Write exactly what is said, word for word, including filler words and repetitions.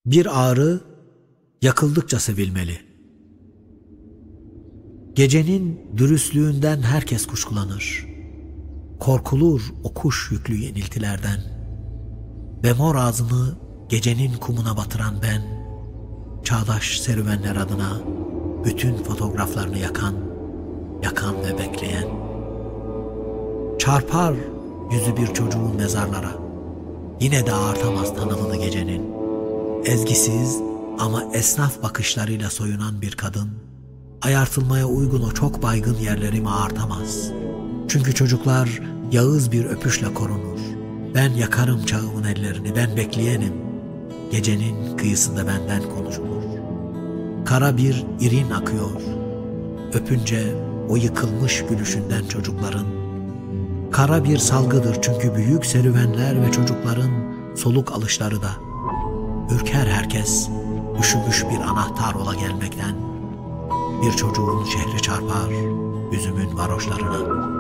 Bir ağrı yakıldıkça sevilmeli. Gecenin dürüstlüğünden herkes kuşkulanır. Korkulur o kuş yüklü yeniltilerden. Ve mor ağzımı gecenin kumuna batıran ben, çağdaş serüvenler adına bütün fotoğraflarını yakan, yakan ve bekleyen. Çarpar yüzü bir çocuğun mezarlara, yine de artamaz tanımını gecenin. Ezgisiz ama esnaf bakışlarıyla soyunan bir kadın, ayartılmaya uygun o çok baygın yerlerimi ağartamaz. Çünkü çocuklar yağız bir öpüşle korunur. Ben yakarım çağımın ellerini, ben bekleyenim. Gecenin kıyısında benden konuşulur. Kara bir irin akıyor. Öpünce o yıkılmış gülüşünden çocukların. Kara bir salgıdır çünkü büyük serüvenler ve çocukların soluk alışları da. Ürker herkes üşümüş bir anahtar ola gelmekten. Bir çocuğun şehri çarpar yüzümün varoşlarına.